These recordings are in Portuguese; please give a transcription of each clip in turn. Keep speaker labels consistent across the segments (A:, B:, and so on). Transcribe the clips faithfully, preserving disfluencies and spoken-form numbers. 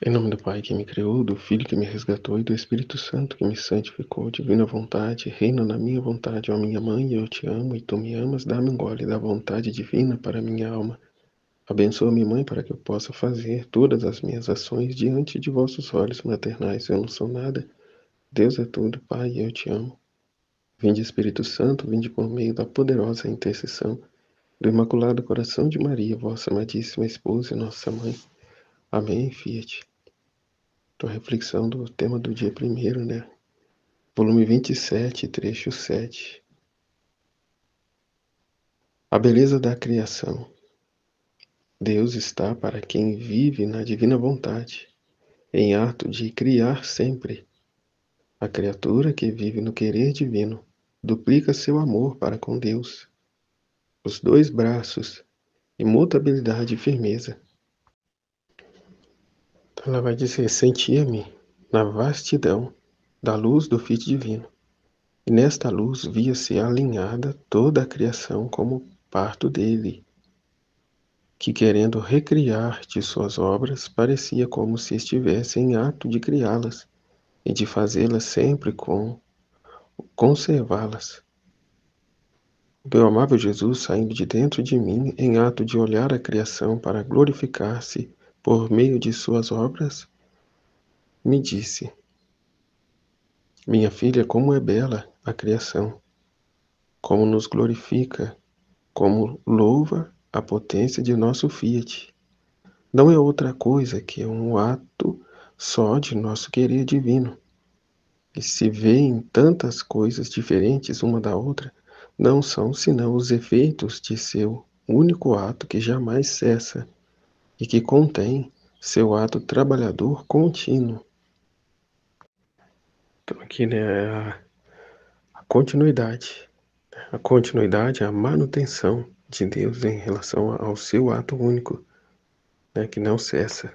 A: Em nome do Pai que me criou, do Filho que me resgatou e do Espírito Santo que me santificou, divina vontade, reina na minha vontade, ó minha mãe, eu te amo e tu me amas, dá-me um gole da vontade divina para minha alma. Abençoa minha mãe para que eu possa fazer todas as minhas ações diante de vossos olhos maternais. Eu não sou nada, Deus é tudo, Pai, eu te amo. Vinde Espírito Santo, vinde por meio da poderosa intercessão do Imaculado Coração de Maria, vossa amadíssima esposa e nossa mãe. Amém, Fiat. Então, a reflexão do tema do dia primeiro, né? Volume vinte e sete, trecho sete. A beleza da criação. Deus está para quem vive na divina vontade, em ato de criar sempre. A criatura que vive no querer divino duplica seu amor para com Deus. Os dois braços, imutabilidade e firmeza. Então ela vai dizer, sentia-me na vastidão da luz do Filho divino. E nesta luz via-se alinhada toda a criação como parto dele, que querendo recriar de suas obras, parecia como se estivesse em ato de criá-las e de fazê-las sempre com conservá-las. Meu amável Jesus, saindo de dentro de mim, em ato de olhar a criação para glorificar-se por meio de suas obras, me disse, minha filha, como é bela a criação, como nos glorifica, como louva a potência de nosso Fiat. Não é outra coisa que um ato só de nosso querer divino. E se vê em tantas coisas diferentes uma da outra, não são senão os efeitos de seu único ato que jamais cessa e que contém seu ato trabalhador contínuo. Então aqui, né, a, a continuidade. A continuidade, a manutenção de Deus em relação ao seu ato único, né, que não cessa.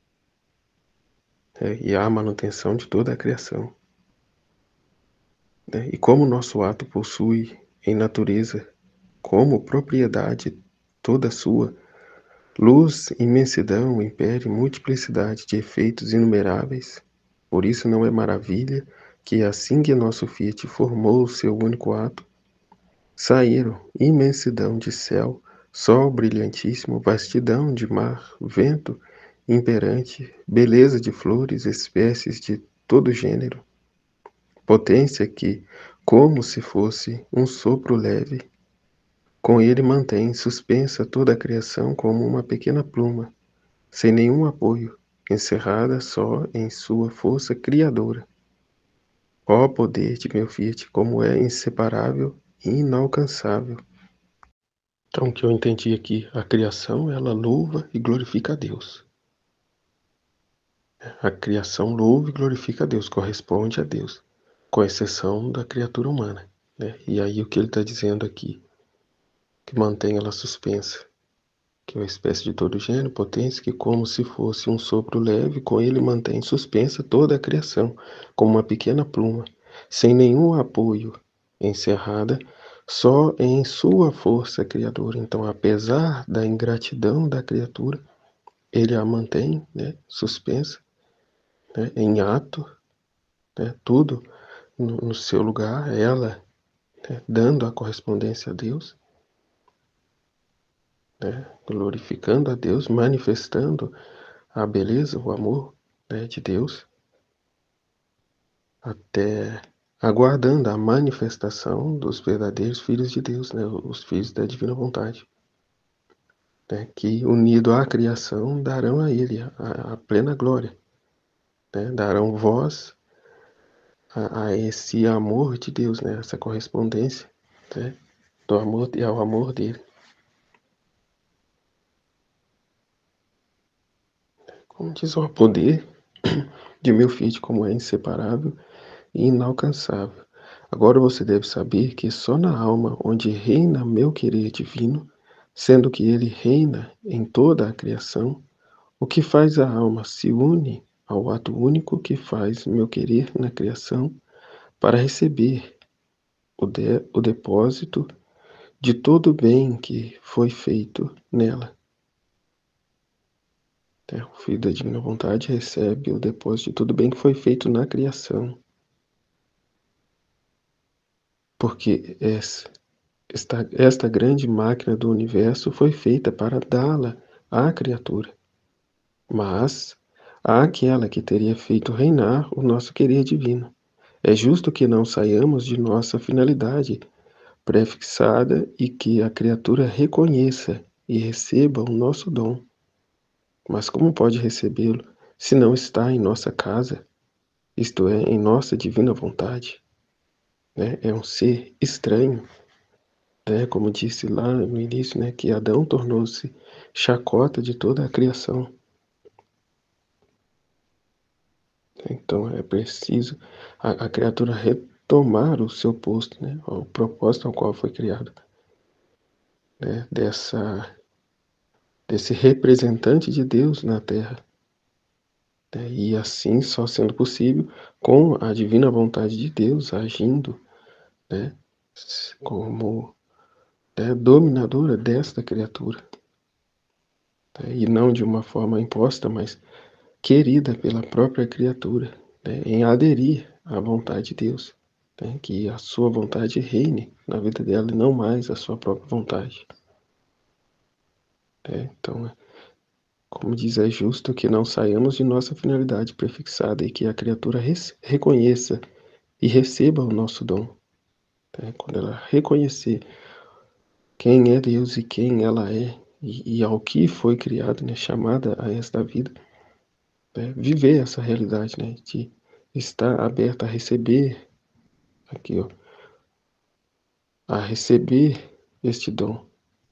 A: É, e a manutenção de toda a criação. Né? E como nosso ato possui em natureza, como propriedade toda sua, luz, imensidão, império, multiplicidade de efeitos inumeráveis, por isso não é maravilha que assim que nosso Fiat formou o seu único ato, saíram imensidão de céu, sol brilhantíssimo, vastidão de mar, vento imperante, beleza de flores, espécies de todo gênero, potência que, como se fosse um sopro leve, com ele mantém suspensa toda a criação como uma pequena pluma, sem nenhum apoio, encerrada só em sua força criadora. Ó poder de meu Fiat, como é inseparável e inalcançável. Então, o que eu entendi aqui, a criação, ela louva e glorifica a Deus. A criação louva e glorifica a Deus, corresponde a Deus, com exceção da criatura humana. Né? E aí o que ele está dizendo aqui, que mantém ela suspensa, que é uma espécie de todo gênero, potência, que como se fosse um sopro leve, com ele mantém suspensa toda a criação, como uma pequena pluma, sem nenhum apoio, encerrada só em sua força criadora. Então, apesar da ingratidão da criatura, ele a mantém, né, suspensa, né, em ato, né, tudo no, no seu lugar, ela, né, dando a correspondência a Deus, né, glorificando a Deus, manifestando a beleza, o amor, né, de Deus, até aguardando a manifestação dos verdadeiros filhos de Deus, né, os filhos da divina vontade, né, que unido à criação darão a ele a, a plena glória, né, darão voz a, a esse amor de Deus, né, essa correspondência, né, do amor e ao amor dele. Como diz o poder de meu Filho, como é inseparável e inalcançável. Agora você deve saber que só na alma onde reina meu querer divino, sendo que ele reina em toda a criação, o que faz a alma se une ao ato único que faz meu querer na criação para receber o, de, o depósito de todo o bem que foi feito nela. Né? O Filho da Divina Vontade recebe o depósito de tudo bem que foi feito na criação. Porque essa, esta, esta grande máquina do universo foi feita para dá-la à criatura. Mas àquela que teria feito reinar o nosso querer divino. É justo que não saiamos de nossa finalidade prefixada e que a criatura reconheça e receba o nosso dom. Mas como pode recebê-lo se não está em nossa casa, isto é, em nossa divina vontade? Né? É um ser estranho, né? Como disse lá no início, né? Que Adão tornou-se chacota de toda a criação. Então é preciso a, a criatura retomar o seu posto, né? O propósito ao qual foi criado, né? Dessa, desse representante de Deus na Terra. Né? E assim só sendo possível com a divina vontade de Deus agindo, né? Como, né? Dominadora desta criatura. Né? E não de uma forma imposta, mas querida pela própria criatura, né? Em aderir à vontade de Deus. Né? Que a sua vontade reine na vida dela e não mais a sua própria vontade. Né? Então, como diz, é justo que não saiamos de nossa finalidade prefixada e que a criatura reconheça e receba o nosso dom. Né? Quando ela reconhecer quem é Deus e quem ela é e, e ao que foi criado, né? Chamada a esta vida, né? Viver essa realidade, né? De estar aberta a receber aqui, ó, a receber este dom.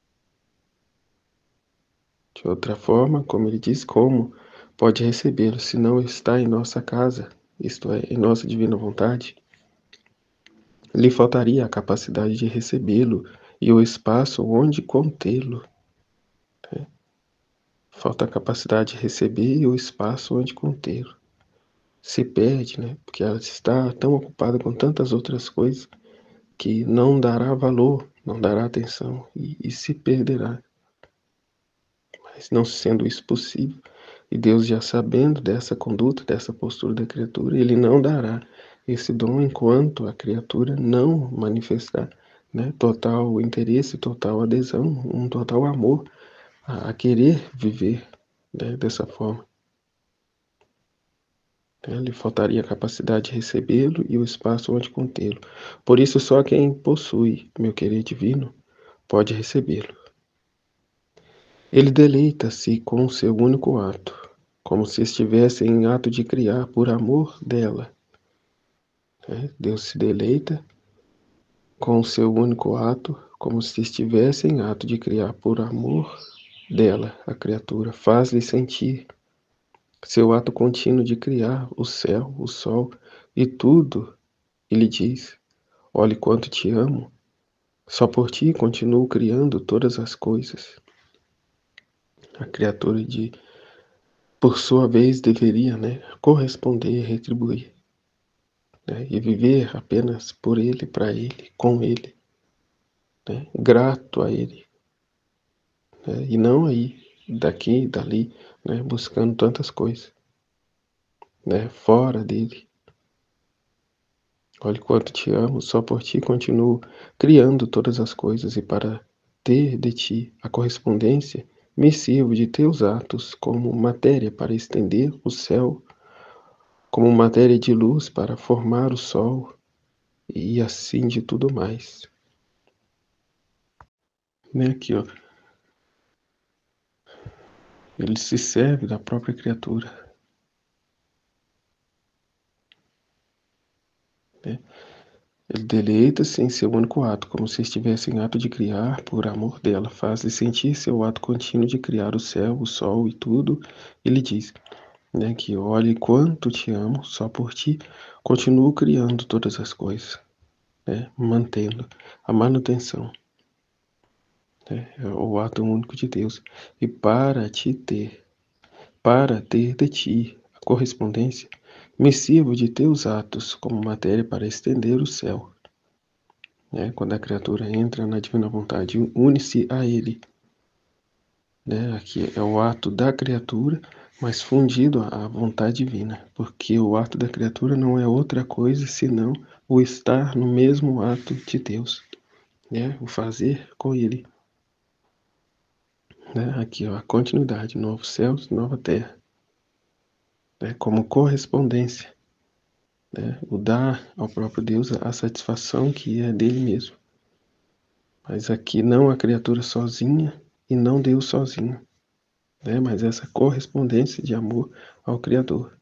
A: De outra forma, como ele diz, como pode recebê-lo se não está em nossa casa, isto é, em nossa divina vontade? Lhe faltaria a capacidade de recebê-lo e o espaço onde contê-lo. Né? Falta a capacidade de receber e o espaço onde contê-lo. Se perde, né? Porque ela está tão ocupada com tantas outras coisas que não dará valor, não dará atenção e, e se perderá. Mas não sendo isso possível, e Deus já sabendo dessa conduta, dessa postura da criatura, Ele não dará esse dom enquanto a criatura não manifestar, né, total interesse, total adesão, um total amor a, a querer viver, né, dessa forma. Né, lhe faltaria a capacidade de recebê-lo e o espaço onde contê-lo. Por isso, só quem possui, meu querer divino, pode recebê-lo. Ele deleita-se com o seu único ato, como se estivesse em ato de criar por amor dela. Né? Deus se deleita com o seu único ato, como se estivesse em ato de criar por amor dela, a criatura. Faz-lhe sentir seu ato contínuo de criar o céu, o sol e tudo, e lhe diz: olhe quanto te amo, só por ti continuo criando todas as coisas. A criatura de por sua vez, deveria, né, corresponder, retribuir, né, e viver apenas por ele, para ele, com ele, né, grato a ele, né, e não aí, daqui e dali, né, buscando tantas coisas, né, fora dele. Olha quanto te amo, só por ti continuo criando todas as coisas e para ter de ti a correspondência, me sirvo de teus atos como matéria para estender o céu, como matéria de luz para formar o sol, e assim de tudo mais. Né? Aqui, ó. Ele se serve da própria criatura. Né? Ele deleita-se em seu único ato, como se estivesse em ato de criar por amor dela. Faz-lhe sentir seu ato contínuo de criar o céu, o sol e tudo. E lhe diz, né, que olhe quanto te amo, só por ti continuo criando todas as coisas, né, mantendo a manutenção. Né, é o ato único de Deus. E para te ter, para ter de ti a correspondência, me sirvo de teus atos como matéria para estender o céu. Né? Quando a criatura entra na divina vontade, une-se a ele. Né? Aqui é o ato da criatura mas fundido à vontade divina, porque o ato da criatura não é outra coisa senão o estar no mesmo ato de Deus, né? O fazer com Ele. Né? Aqui, ó, a continuidade, novos céus, nova terra, né? Como correspondência, né? O dar ao próprio Deus a satisfação que é dele mesmo. Mas aqui não a criatura sozinha e não Deus sozinho, né? Mas essa correspondência de amor ao Criador,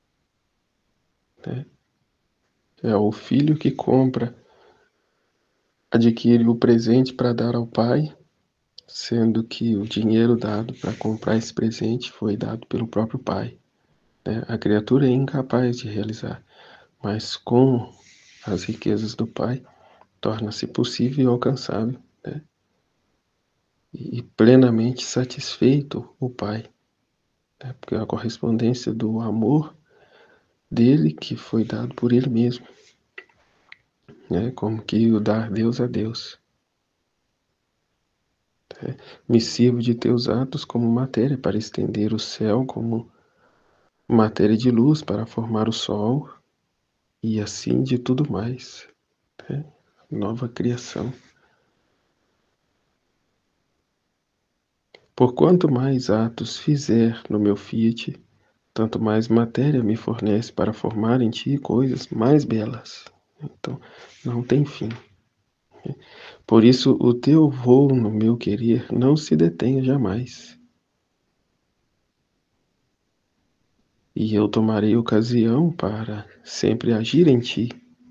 A: né? É o filho que compra, adquire o presente para dar ao pai, sendo que o dinheiro dado para comprar esse presente foi dado pelo próprio pai, né? A criatura é incapaz de realizar, mas com as riquezas do pai torna-se possível e alcançável, né? E plenamente satisfeito o pai, né? Porque é a correspondência do amor dele que foi dado por ele mesmo, né? Como que o dar Deus a Deus. Né? Me sirvo de teus atos como matéria para estender o céu, como matéria de luz para formar o sol, e assim de tudo mais, né? Nova criação. Por quanto mais atos fizer no meu fiat, tanto mais matéria me fornece para formar em ti coisas mais belas. Então, não tem fim. Por isso, o teu voo no meu querer não se detenha jamais. E eu tomarei ocasião para sempre agir em ti.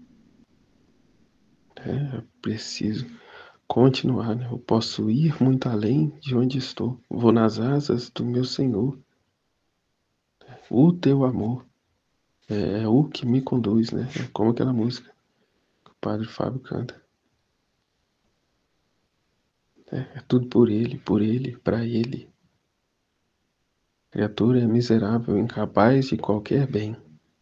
A: É preciso continuar, né? Eu posso ir muito além de onde estou. Vou nas asas do meu Senhor. O teu amor é, é o que me conduz, né? É como aquela música que o Padre Fábio canta. É, é tudo por ele, por ele, para ele. A criatura é miserável, incapaz de qualquer bem.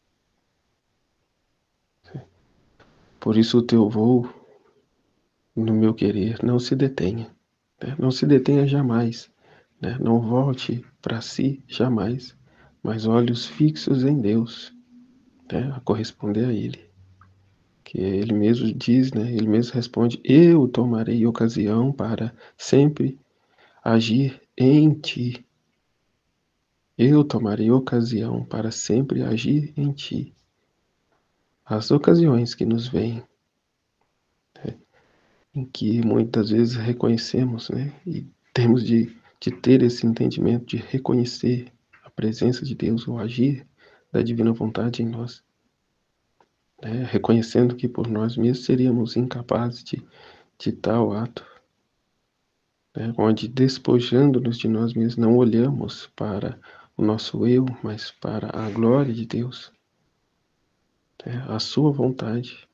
A: Por isso o teu voo no meu querer não se detenha. Né? Não se detenha jamais. Né? Não volte para si jamais, mas olhos fixos em Deus, né? A corresponder a Ele. Que Ele mesmo diz, né? Ele mesmo responde: eu tomarei ocasião para sempre agir em ti. Eu tomarei ocasião para sempre agir em ti. As ocasiões que nos vêm, né? Em que muitas vezes reconhecemos, né? E temos de, de ter esse entendimento de reconhecer a presença de Deus, o agir da divina vontade em nós, né? Reconhecendo que por nós mesmos seríamos incapazes de, de tal ato, né? Onde despojando-nos de nós mesmos não olhamos para o nosso eu, mas para a glória de Deus, né? A sua vontade,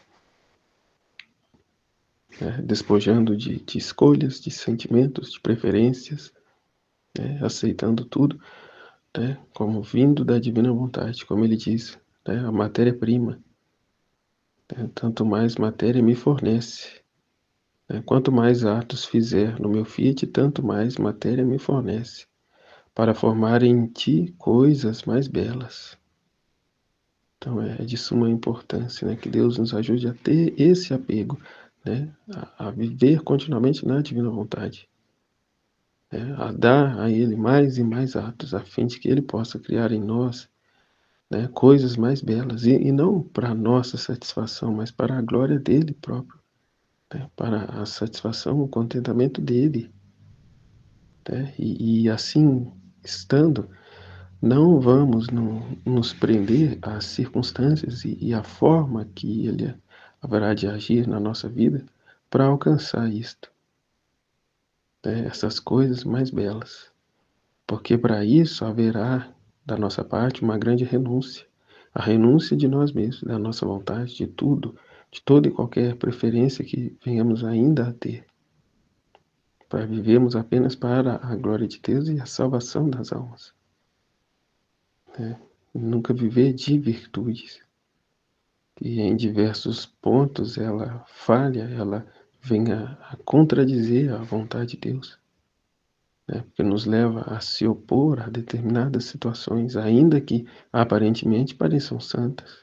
A: né? Despojando de, de escolhas, de sentimentos, de preferências, né? Aceitando tudo, né? Como vindo da divina vontade, como ele diz, né? A matéria-prima, né? Tanto mais matéria me fornece. Quanto mais atos fizer no meu fiat, tanto mais matéria me fornece, para formar em ti coisas mais belas. Então é de suma importância, né, que Deus nos ajude a ter esse apego, né, a, a viver continuamente na divina vontade, né, a dar a Ele mais e mais atos, a fim de que Ele possa criar em nós, né, coisas mais belas, e, e não para a nossa satisfação, mas para a glória dEle próprio, né, para a satisfação, o contentamento dEle. Né? E, e assim, estando, não vamos no, nos prender às circunstâncias e, e à forma que Ele haverá de agir na nossa vida para alcançar isto, né? Essas coisas mais belas. Porque para isso haverá da nossa parte uma grande renúncia, a renúncia de nós mesmos, da nossa vontade, de tudo, de toda e qualquer preferência que venhamos ainda a ter, para vivermos apenas para a glória de Deus e a salvação das almas. Né? Nunca viver de virtudes. E em diversos pontos ela falha, ela vem a, a contradizer a vontade de Deus. né, porque nos leva a se opor a determinadas situações, ainda que aparentemente pareçam santas.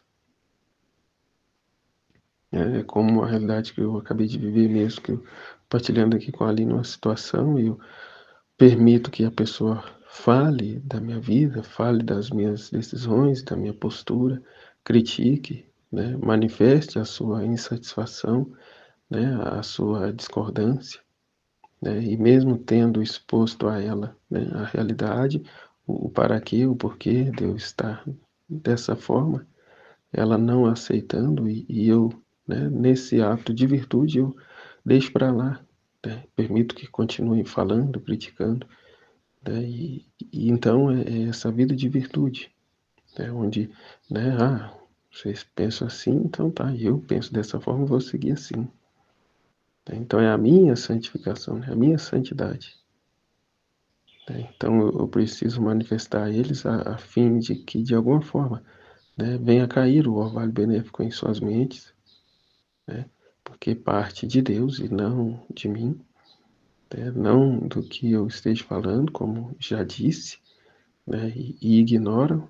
A: É como a realidade que eu acabei de viver mesmo, que eu partilhando aqui com a Aline uma situação, e eu permito que a pessoa fale da minha vida, fale das minhas decisões, da minha postura, critique, né, manifeste a sua insatisfação, né, a sua discordância, né, e mesmo tendo exposto a ela, né, a realidade, o, o para quê, o porquê de eu estar dessa forma, ela não aceitando, e, e eu, né, nesse ato de virtude, eu deixo para lá, né, permito que continue falando, criticando, né, e, e então é, é essa vida de virtude, né, onde, né, ah, vocês pensam assim, então tá, eu penso dessa forma, vou seguir assim. Né, então é a minha santificação, né, a minha santidade. Né, então eu, eu preciso manifestar a eles a, a fim de que, de alguma forma, né, venha cair o orvalho benéfico em suas mentes, né, porque parte de Deus e não de mim, né, não do que eu esteja falando, como já disse, né, e, e ignoram,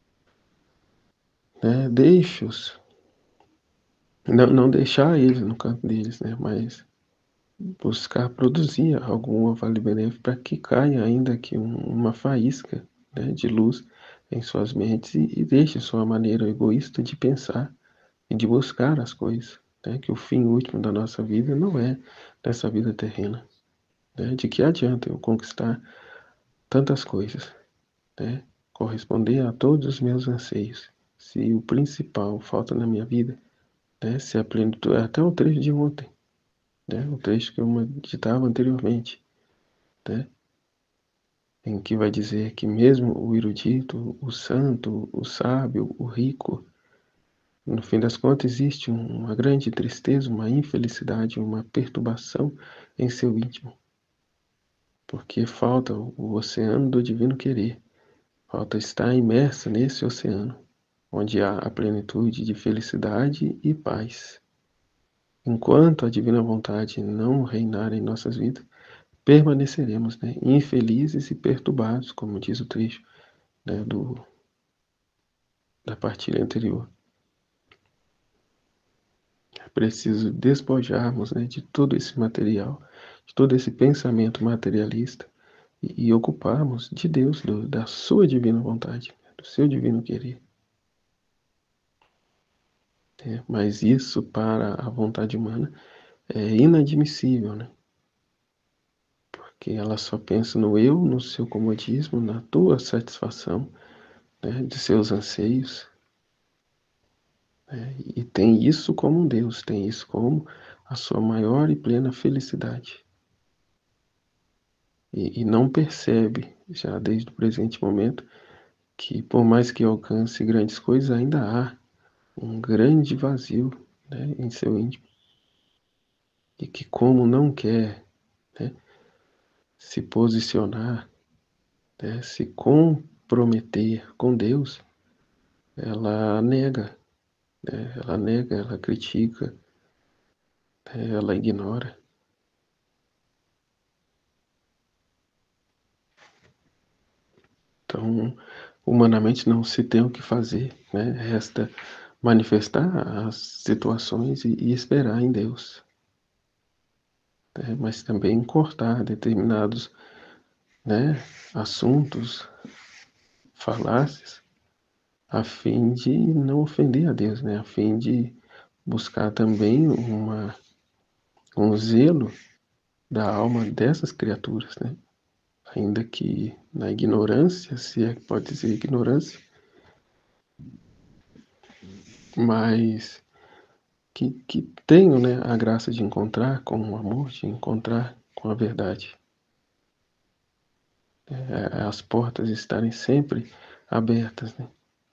A: né, deixe-os, não, não deixar eles no canto deles, né, mas buscar produzir algum orvalho benéfico para que caia ainda que um, uma faísca, né, de luz em suas mentes, e, e deixe sua maneira egoísta de pensar e de buscar as coisas, né, que o fim último da nossa vida não é dessa vida terrena. Né, de que adianta eu conquistar tantas coisas, né, corresponder a todos os meus anseios, se o principal falta na minha vida, né, se a plenitude, até o trecho de ontem, né, o trecho que eu meditava anteriormente, né, em que vai dizer que mesmo o erudito, o santo, o sábio, o rico, no fim das contas existe uma grande tristeza, uma infelicidade, uma perturbação em seu íntimo, porque falta o oceano do divino querer, falta estar imersa nesse oceano, onde há a plenitude de felicidade e paz. Enquanto a divina vontade não reinar em nossas vidas, permaneceremos, né, infelizes e perturbados, como diz o trecho, né, do, da partilha anterior. É preciso despojarmos, né, de todo esse material, de todo esse pensamento materialista, e, e ocuparmos de Deus, do, da sua divina vontade, do seu divino querer. É, mas isso para a vontade humana é inadmissível, né? Porque ela só pensa no eu, no seu comodismo, na tua satisfação, né, de seus anseios, né, e tem isso como um Deus, tem isso como a sua maior e plena felicidade. E, e não percebe, já desde o presente momento, que por mais que alcance grandes coisas, ainda há um grande vazio, né, em seu íntimo. E que como não quer, né, se posicionar, né, se comprometer com Deus, ela nega, né, ela nega, ela critica, né, ela ignora. Então, humanamente não se tem o que fazer, né? Resta manifestar as situações e, e esperar em Deus, né? Mas também cortar determinados, né, assuntos, falácias, a fim de não ofender a Deus, né? A fim de buscar também uma, um zelo da alma dessas criaturas, né? Ainda que na ignorância, se é que pode dizer ignorância, mas que, que tenham, né, a graça de encontrar com o amor, de encontrar com a verdade. É, as portas estarem sempre abertas, né?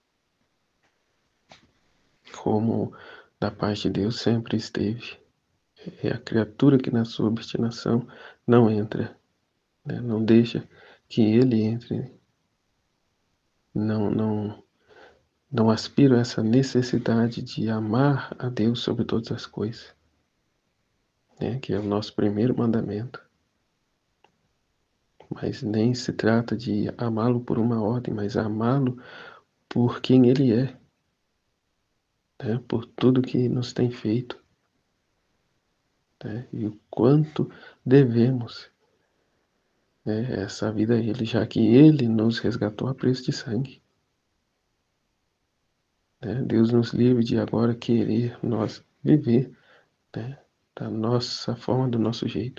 A: Como da parte de Deus sempre esteve. É a criatura que na sua obstinação não entra, né? Não deixa que ele entre, não, não, não aspira a essa necessidade de amar a Deus sobre todas as coisas, né? Que é o nosso primeiro mandamento. mas nem se trata de amá-lo por uma ordem, mas amá-lo por quem ele é, né? Por tudo que nos tem feito, né? E o quanto devemos, né, essa vida a ele, já que ele nos resgatou a preço de sangue, né? Deus nos livre de agora querer nós viver, né, da nossa forma, do nosso jeito.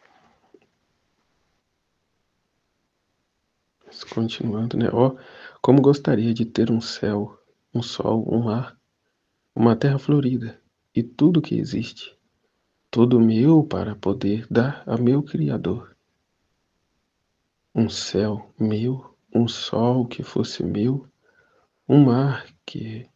A: Mas continuando, né? Ó, como gostaria de ter um céu, um sol, um mar, uma terra florida e tudo que existe, tudo meu para poder dar a meu Criador. Um céu meu, um sol que fosse meu, um mar que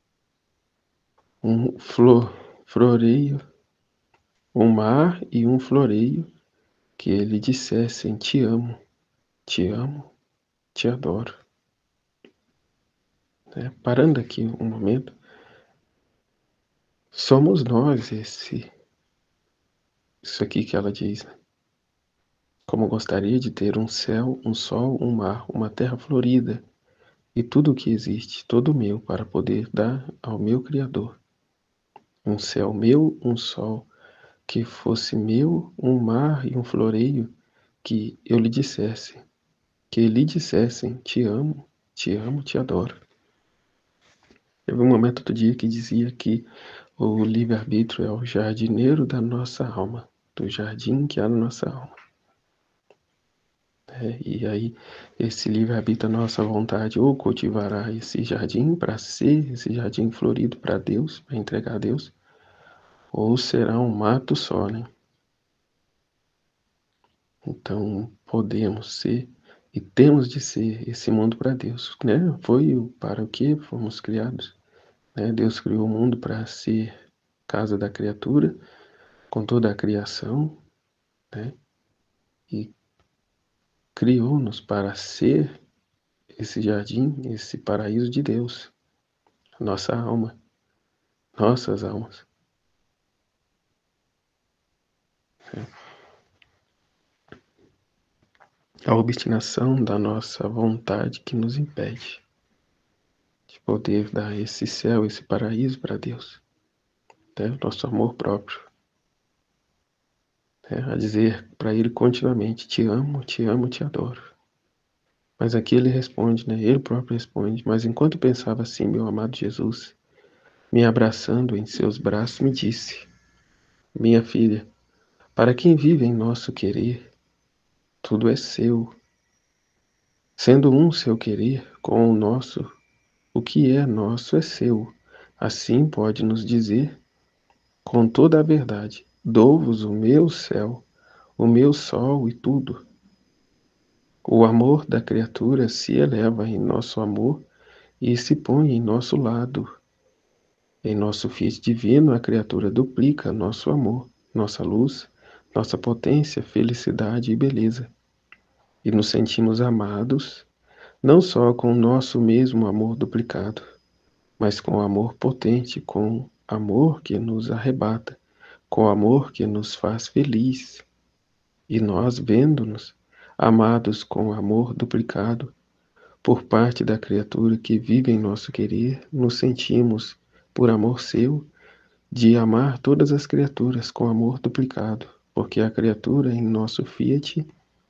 A: um flor, floreio, um mar e um floreio que ele dissessem te amo, te amo, te adoro. Né? Parando aqui um momento, somos nós esse, isso aqui que ela diz, né? Como gostaria de ter um céu, um sol, um mar, uma terra florida e tudo o que existe, todo meu, para poder dar ao meu Criador. Um céu meu, um sol que fosse meu, um mar e um floreio que eu lhe dissesse, que lhe dissessem, te amo, te amo, te adoro. Teve um momento do dia que dizia que o livre-arbítrio é o jardineiro da nossa alma, do jardim que há na nossa alma. É, e aí, esse livre-arbítrio, a nossa vontade, ou cultivará esse jardim para ser esse jardim florido para Deus, para entregar a Deus, ou será um mato só, né? Então, podemos ser e temos de ser esse mundo para Deus, né? Foi para o que fomos criados, né? Deus criou o mundo para ser casa da criatura, com toda a criação, né? E criou-nos para ser esse jardim, esse paraíso de Deus, nossa alma, nossas almas. A obstinação da nossa vontade que nos impede de poder dar esse céu, esse paraíso para Deus, né? Nosso amor próprio, né? A dizer para Ele continuamente, te amo, te amo, te adoro. Mas aqui Ele responde, né? Ele próprio responde, mas enquanto pensava assim, meu amado Jesus, me abraçando em seus braços, me disse, minha filha, para quem vive em nosso querer, tudo é seu. Sendo um seu querer com o nosso, o que é nosso é seu. Assim pode nos dizer, com toda a verdade, dou-vos o meu céu, o meu sol e tudo. O amor da criatura se eleva em nosso amor e se põe em nosso lado. Em nosso Fiat divino, a criatura duplica nosso amor, nossa luz, nossa potência, felicidade e beleza. E nos sentimos amados, não só com o nosso mesmo amor duplicado, mas com amor potente, com amor que nos arrebata, com amor que nos faz feliz. E nós, vendo-nos amados com amor duplicado por parte da criatura que vive em nosso querer, nos sentimos, por amor seu, de amar todas as criaturas com amor duplicado, porque a criatura em nosso fiat,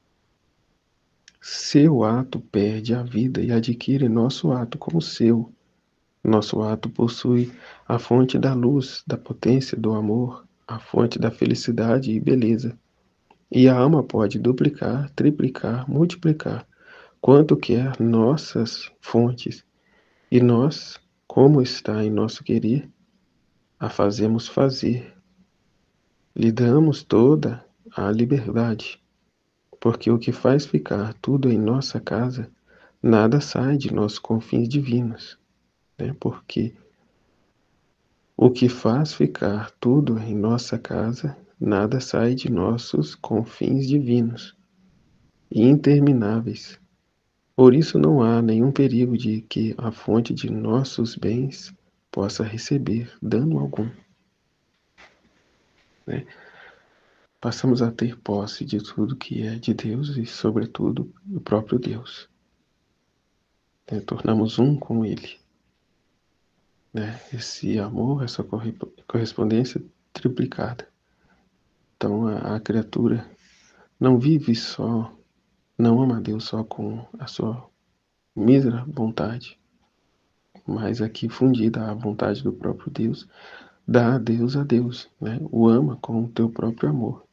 A: seu ato perde a vida e adquire nosso ato como seu. Nosso ato possui a fonte da luz, da potência do amor, a fonte da felicidade e beleza. E a alma pode duplicar, triplicar, multiplicar, quanto quer nossas fontes. E nós, como está em nosso querer, a fazemos fazer. Lhe damos toda a liberdade, porque o que faz ficar tudo em nossa casa, nada sai de nossos confins divinos, né? Porque o que faz ficar tudo em nossa casa, nada sai de nossos confins divinos e intermináveis. Por isso não há nenhum perigo de que a fonte de nossos bens possa receber dano algum, né? passamos a ter posse de tudo que é de Deus e, sobretudo, do próprio Deus. Né? Tornamos um com Ele. Né? Esse amor, essa correspondência triplicada. Então a, a criatura não vive só, não ama a Deus só com a sua mísera vontade, mas aqui fundida à vontade do próprio Deus, dá a Deus a Deus, né? O ama com o teu próprio amor.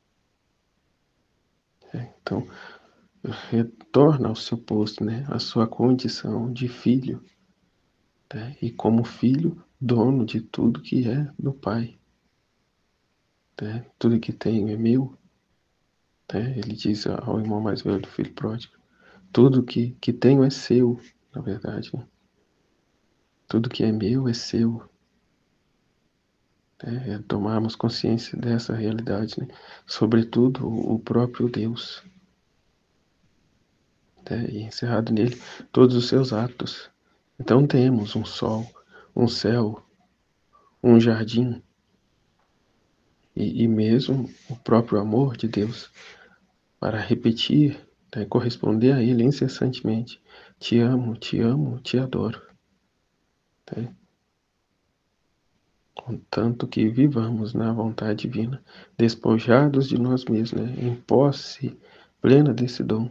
A: É, então, retorna ao seu posto, né? A sua condição de filho, né? E como filho, dono de tudo que é do Pai. Né? Tudo que tenho é meu. Né? Ele diz ao irmão mais velho do filho pródigo, tudo que, que tenho é seu, na verdade. Né? Tudo que é meu é seu. Né? É tomarmos consciência dessa realidade, né? Sobretudo o próprio Deus. Né? E encerrado nele todos os seus atos. Então temos um sol, um céu, um jardim e, e mesmo o próprio amor de Deus para repetir, né? Corresponder a ele incessantemente. Te amo, te amo, te adoro. Né? Contanto que vivamos na vontade divina, despojados de nós mesmos, né? Em posse plena desse dom.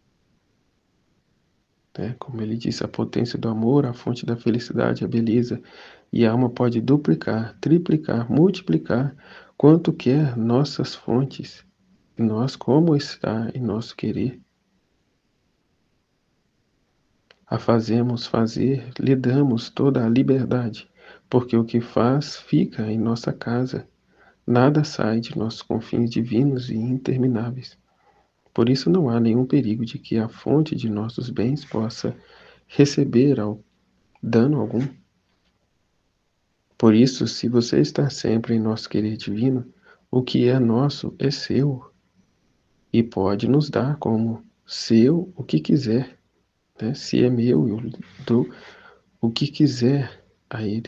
A: Né? Como ele disse, a potência do amor, a fonte da felicidade, a beleza, e a alma pode duplicar, triplicar, multiplicar, quanto quer nossas fontes, e nós como está em nosso querer. A fazemos fazer, lhe damos toda a liberdade, porque o que faz fica em nossa casa, nada sai de nossos confins divinos e intermináveis. Por isso não há nenhum perigo de que a fonte de nossos bens possa receber ao dano algum. Por isso, se você está sempre em nosso querer divino, o que é nosso é seu, e pode nos dar como seu o que quiser. Né? Se é meu, eu dou o que quiser a ele.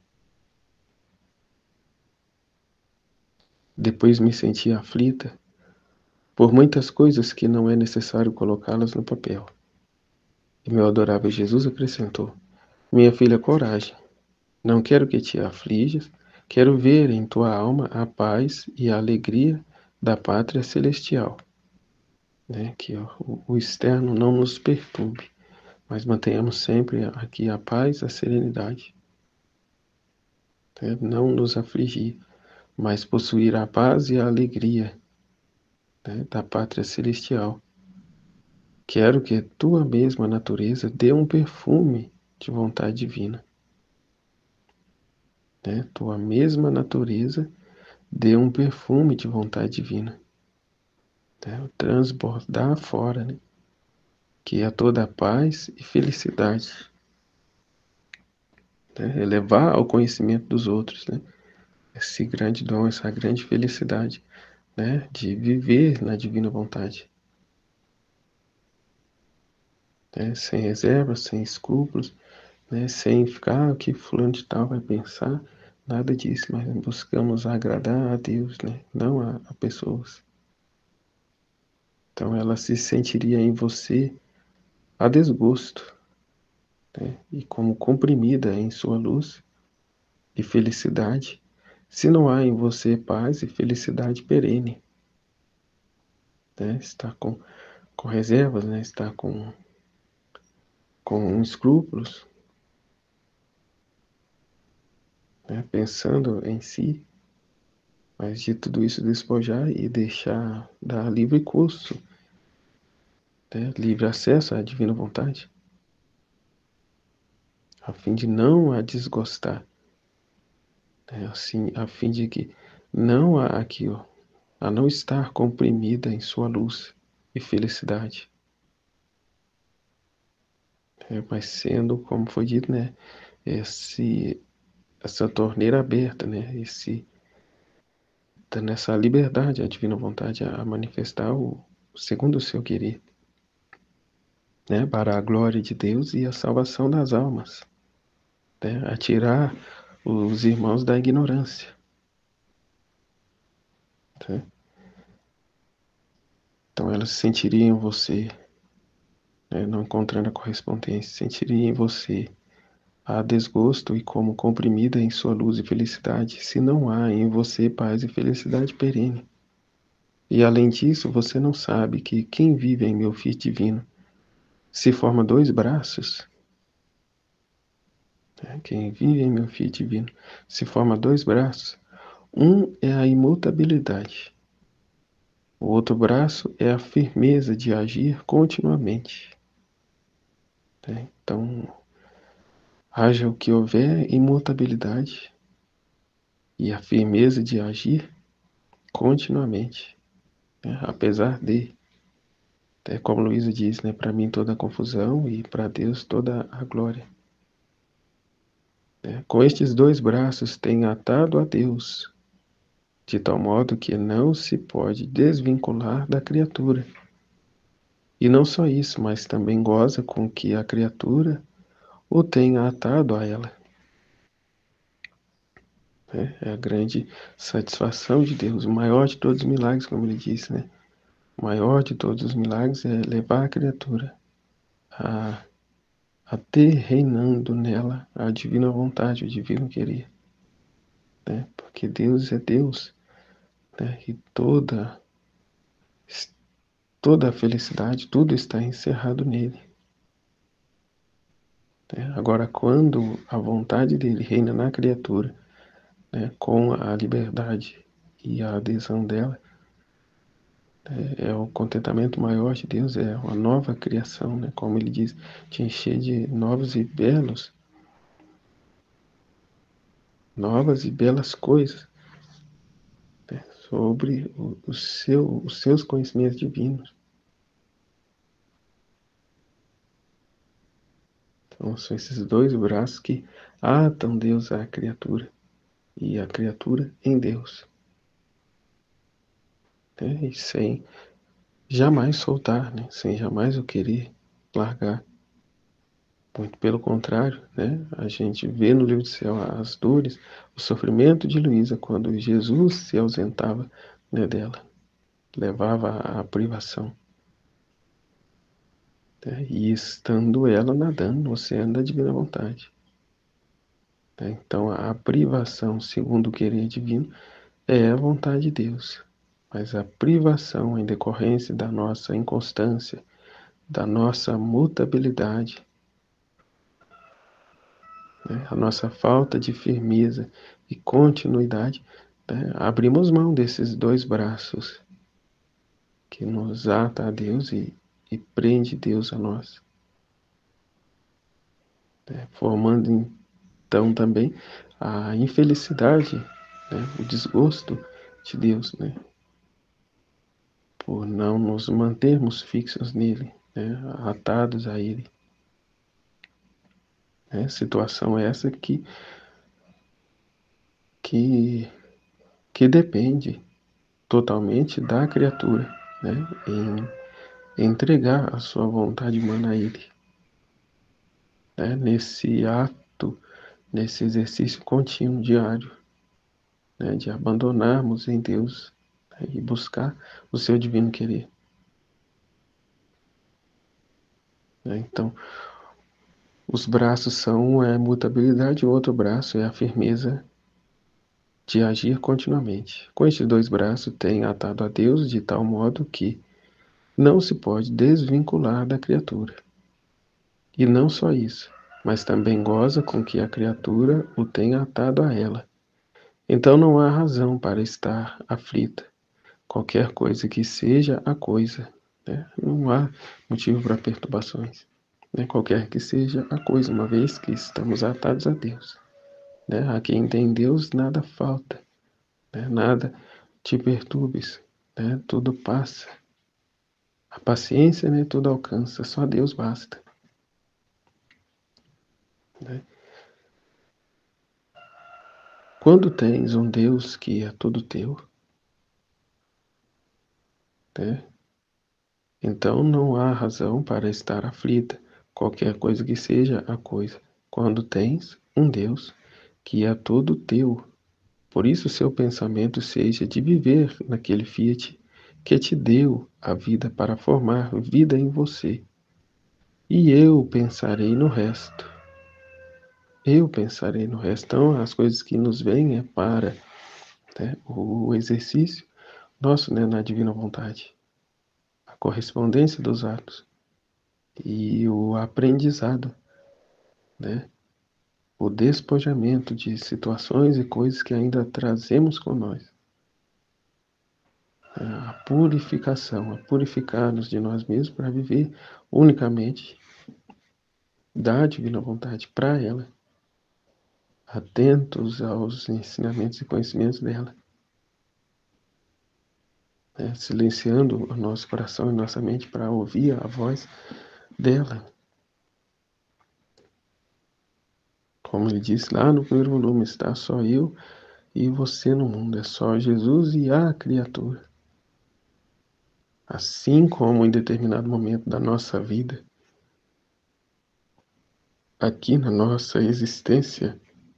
A: Depois me senti aflita por muitas coisas que não é necessário colocá-las no papel. E meu adorável Jesus acrescentou, minha filha, coragem, não quero que te aflijas, quero ver em tua alma a paz e a alegria da pátria celestial. Né? Que o, o externo não nos perturbe, mas mantenhamos sempre aqui a paz, a serenidade. Né? Não nos afligir, mas possuir a paz e a alegria, né? Da pátria celestial. Quero que tua mesma natureza dê um perfume de vontade divina. Né? Tua mesma natureza dê um perfume de vontade divina. Né? Transbordar fora, né? Que é toda a paz e felicidade. Né? Elevar ao conhecimento dos outros, né? Esse grande dom, essa grande felicidade, né? De viver na divina vontade. Né? Sem reservas, sem escrúpulos, né? Sem ficar, ah, o que fulano de tal vai pensar, nada disso, mas buscamos agradar a Deus, né? Não a, a pessoas. Então ela se sentiria em você a desgosto, né? E como comprimida em sua luz e felicidade, se não há em você paz e felicidade perene. Né? Está com, com reservas, né? Está com, com escrúpulos, né? Pensando em si, mas de tudo isso despojar e deixar dar livre curso, né? Livre acesso à divina vontade, a fim de não a desgostar, né? Assim, a fim de que não a aqui, ó, a não estar comprimida em sua luz e felicidade, né? Mas sendo, como foi dito, né? Esse, essa torneira aberta, né? Esse, dando essa liberdade à divina vontade a manifestar o segundo o seu querer, né? Para a glória de Deus e a salvação das almas, né? A tirar os irmãos da ignorância, né? Então ela se sentiria em você, né, não encontrando a correspondência, sentiria em você a desgosto e como comprimida em sua luz e felicidade, se não há em você paz e felicidade perene. E além disso, você não sabe que quem vive em meu Fiat divino se forma dois braços, né? Quem vive em meu Fiat divino se forma dois braços. Um é a imutabilidade, o outro braço é a firmeza de agir continuamente, né? Então, haja o que houver, imutabilidade e a firmeza de agir continuamente, né? Apesar de, é como Luísa diz, né? Para mim toda a confusão e para Deus toda a glória. Né? Com estes dois braços tem atado a Deus, de tal modo que não se pode desvincular da criatura. E não só isso, mas também goza com que a criatura o tenha atado a ela. Né? É a grande satisfação de Deus, o maior de todos os milagres, como ele disse, né? O maior de todos os milagres é levar a criatura a, a ter reinando nela a divina vontade, o divino querer. Né? Porque Deus é Deus, né? E toda, toda a felicidade, tudo está encerrado nele. Né? Agora, quando a vontade dele reina na criatura, né? Com a liberdade e a adesão dela, é, é o contentamento maior de Deus, é uma nova criação, né? Como ele diz, te encher de novos e belos, novas e belas coisas, né? Sobre o, o seu, os seus conhecimentos divinos. Então, são esses dois braços que atam Deus à criatura e a criatura em Deus, né? E sem jamais soltar, né? Sem jamais o querer largar. Muito pelo contrário, né? A gente vê no livro do céu as dores, o sofrimento de Luísa quando Jesus se ausentava, né, dela, levava à privação. Né? E estando ela nadando no oceano da divina vontade. Né? Então a privação, segundo o querer divino, é a vontade de Deus. Mas a privação em decorrência da nossa inconstância, da nossa mutabilidade, né? A nossa falta de firmeza e continuidade, né? Abrimos mão desses dois braços que nos ata a Deus e, e prende Deus a nós, né? Formando então também a infelicidade, né? O desgosto de Deus, né? Por não nos mantermos fixos nele, né? Atados a ele. Né? Situação essa que, que, que depende totalmente da criatura, né? Em entregar a sua vontade humana a Ele, né? Nesse ato, nesse exercício contínuo, diário, né? De abandonarmos em Deus, né? E buscar o seu divino querer. Né? Então, os braços são a mutabilidade, o outro braço é a firmeza de agir continuamente. Com estes dois braços, tem atado a Deus de tal modo que não se pode desvincular da criatura. E não só isso, mas também goza com que a criatura o tenha atado a ela. Então não há razão para estar aflita, qualquer coisa que seja a coisa, né? Não há motivo para perturbações, né? Qualquer que seja a coisa, uma vez que estamos atados a Deus, né? A quem tem Deus nada falta, né? Nada te perturbes, né? Tudo passa. A paciência, né? Tudo alcança, só Deus basta, né? Quando tens um Deus que é todo teu, né? Então não há razão para estar aflita, qualquer coisa que seja a coisa, quando tens um Deus que é todo teu. Por isso seu pensamento seja de viver naquele fiat que te deu a vida para formar vida em você. E eu pensarei no resto. Eu pensarei no resto. Então, as coisas que nos vêm é para, né, o exercício nosso, né, na divina vontade, a correspondência dos atos e o aprendizado, né, o despojamento de situações e coisas que ainda trazemos com nós. A purificação, a purificar-nos de nós mesmos para viver unicamente da divina vontade para ela, atentos aos ensinamentos e conhecimentos dela, né? Silenciando o nosso coração e nossa mente para ouvir a voz dela. Como ele disse lá no primeiro volume, está só eu e você no mundo, é só Jesus e a criatura. Assim como em determinado momento da nossa vida, aqui na nossa existência,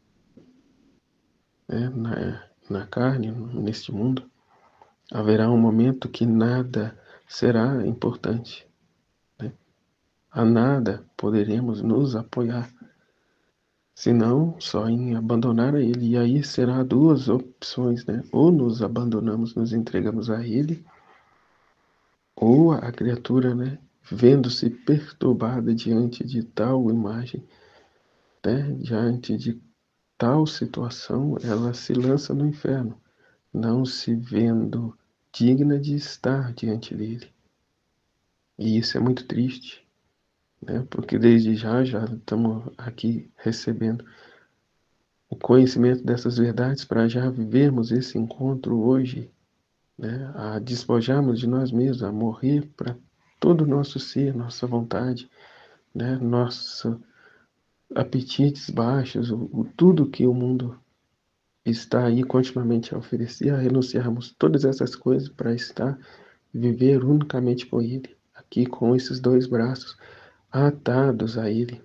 A: né, na, na carne, neste mundo, haverá um momento que nada será importante, né? A nada poderemos nos apoiar, senão só em abandonar a Ele. E aí será duas opções, né? Ou nos abandonamos, nos entregamos a Ele, ou a criatura, né, vendo-se perturbada diante de tal imagem, né, diante de tal situação, ela se lança no inferno, não se vendo digna de estar diante dele. E isso é muito triste, né? Porque desde já já estamos aqui recebendo o conhecimento dessas verdades para já vivermos esse encontro hoje, né? A despojarmos de nós mesmos, a morrer para todo o nosso ser, nossa vontade, né? Nossos apetites baixos, o, o tudo que o mundo está aí continuamente a oferecer, a renunciarmos todas essas coisas para estar viver unicamente com Ele, aqui com esses dois braços atados a Ele,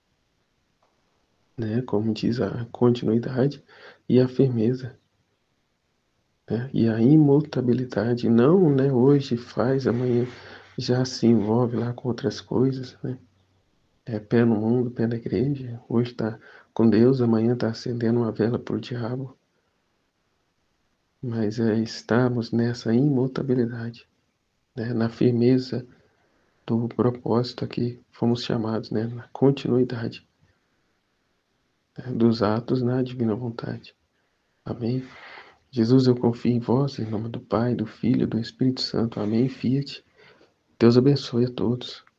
A: né? Como diz a continuidade e a firmeza, né? E a imutabilidade, não, né, hoje faz, amanhã já se envolve lá com outras coisas, né? É pé no mundo, pé na igreja, hoje está com Deus, amanhã está acendendo uma vela para o diabo, mas é estarmos nessa imutabilidade, né? Na firmeza do propósito a que fomos chamados, né? Na continuidade, né, dos atos na divina vontade. Amém? Jesus, eu confio em vós, em nome do Pai, do Filho e do Espírito Santo. Amém. Fiat. Deus abençoe a todos.